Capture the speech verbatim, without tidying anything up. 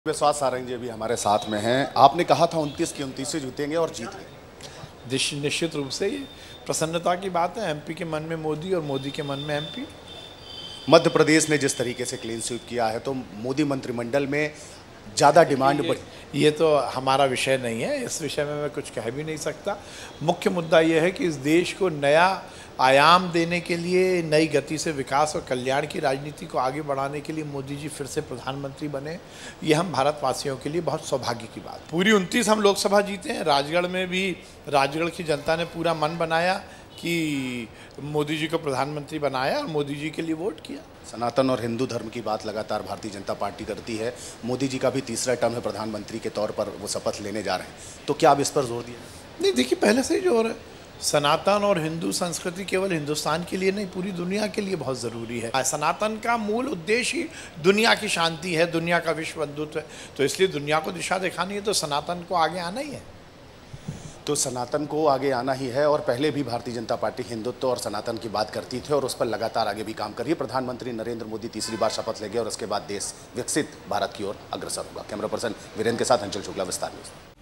विश्वास सारंग जी भी हमारे साथ में हैं। आपने कहा था उनतीस की उनतीस से जीतेंगे और जीत गए। निश्चित रूप से ये प्रसन्नता की बात है। एमपी के मन में मोदी और मोदी के मन में एमपी। मध्य प्रदेश ने जिस तरीके से क्लीन स्वीप किया है तो मोदी मंत्रिमंडल में ज़्यादा डिमांड बढ़ी। ये तो हमारा विषय नहीं है, इस विषय में मैं कुछ कह भी नहीं सकता। मुख्य मुद्दा ये है कि इस देश को नया आयाम देने के लिए, नई गति से विकास और कल्याण की राजनीति को आगे बढ़ाने के लिए मोदी जी फिर से प्रधानमंत्री बने। ये हम भारतवासियों के लिए बहुत सौभाग्य की बात। पूरी उनतीस हम लोकसभा जीते हैं। राजगढ़ में भी राजगढ़ की जनता ने पूरा मन बनाया कि मोदी जी को प्रधानमंत्री बनाया और मोदी जी के लिए वोट किया। सनातन और हिंदू धर्म की बात लगातार भारतीय जनता पार्टी करती है। मोदी जी का भी तीसरा टर्म है, प्रधानमंत्री के तौर पर वो शपथ लेने जा रहे हैं, तो क्या आप इस पर जोर दिया? नहीं, देखिए, पहले से ही जोर है। सनातन और हिंदू संस्कृति केवल हिंदुस्तान के लिए नहीं, पूरी दुनिया के लिए बहुत ज़रूरी है। सनातन का मूल उद्देश्य ही दुनिया की शांति है, दुनिया का विश्व बंधुत्व है। तो इसलिए दुनिया को दिशा दिखानी है तो सनातन को आगे आना ही है। तो सनातन को आगे आना ही है। और पहले भी भारतीय जनता पार्टी हिंदुत्व और सनातन की बात करती थी और उस पर लगातार आगे भी काम कर रही है। प्रधानमंत्री नरेंद्र मोदी तीसरी बार शपथ लेंगे और उसके बाद देश विकसित भारत की ओर अग्रसर होगा। कैमरा पर्सन वीरेंद्र के साथ अंचल शुक्ला, विस्तार न्यूज़।